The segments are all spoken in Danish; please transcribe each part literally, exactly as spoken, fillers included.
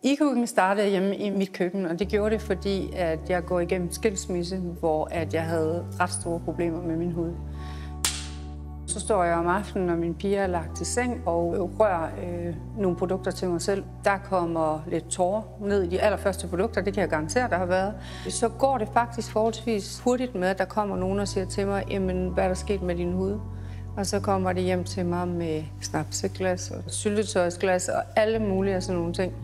E-cooking startede hjemme i mit køkken, og det gjorde det, fordi at jeg går igennem skilsmisse, hvor at jeg havde ret store problemer med min hud. Så står jeg om aftenen, når min piger er lagt til seng og rører øh, nogle produkter til mig selv. Der kommer lidt tårer ned i de allerførste produkter, det kan jeg garantere, der har været. Så går det faktisk forholdsvis hurtigt med, at der kommer nogen og siger til mig, jamen, hvad er der sket med din hud? Og så kommer det hjem til mig med snapseglas og syltetøjsglas og alle mulige sådan nogle ting.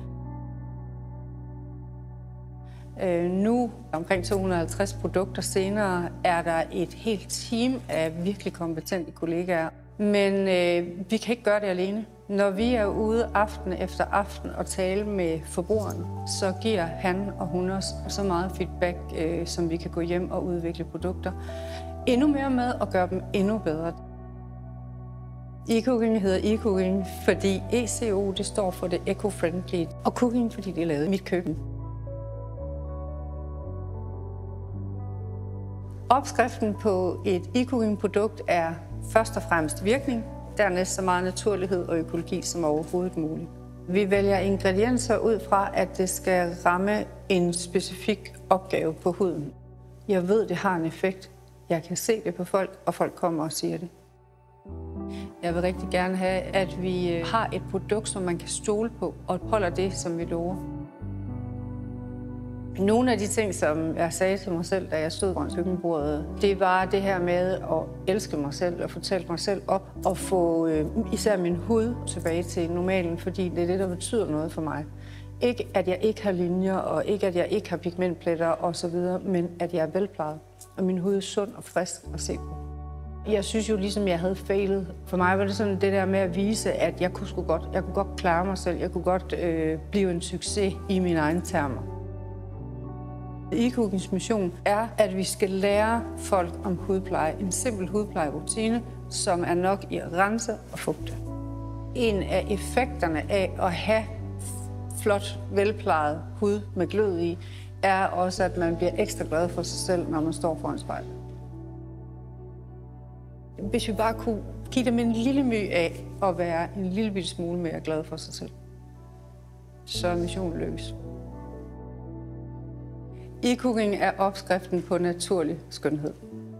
Øh, nu, omkring to hundrede og halvtreds produkter senere, er der et helt team af virkelig kompetente kollegaer. Men øh, vi kan ikke gøre det alene. Når vi er ude aften efter aften og tale med forbrugeren, så giver han og hun os så meget feedback, øh, som vi kan gå hjem og udvikle produkter endnu mere med og gøre dem endnu bedre. E-cooking hedder e-cooking, fordi E C O det står for det eco-friendly, og cooking, fordi det er lavet i mit køkken. Opskriften på et e-cooking-produkt er først og fremmest virkning, dernæst så meget naturlighed og økologi som overhovedet muligt. Vi vælger ingredienser ud fra, at det skal ramme en specifik opgave på huden. Jeg ved, det har en effekt. Jeg kan se det på folk, og folk kommer og siger det. Jeg vil rigtig gerne have, at vi har et produkt, som man kan stole på, og holder det, som vi lover. Nogle af de ting, som jeg sagde til mig selv, da jeg stod foran køkkenbordet, det var det her med at elske mig selv og fortælle mig selv op og få øh, især min hud tilbage til normalen, fordi det er det, der betyder noget for mig. Ikke at jeg ikke har linjer, og ikke at jeg ikke har pigmentpletter osv., men at jeg er velplejet, og min hud er sund og frisk at se på. Jeg synes jo ligesom, jeg havde failet. For mig var det sådan det der med at vise, at jeg kunne sgu godt, jeg kunne godt klare mig selv. Jeg kunne godt øh, blive en succes i mine egne termer. E-cookings mission er, at vi skal lære folk om hudpleje. En simpel hudplejerutine, som er nok i at rense og fugte. En af effekterne af at have flot, velplejet hud med glød i, er også, at man bliver ekstra glad for sig selv, når man står foran spejlet. Hvis vi bare kunne give dem en lille my af at være en lille smule mere glad for sig selv, så er missionen lykkes. E-cooking er opskriften på naturlig skønhed.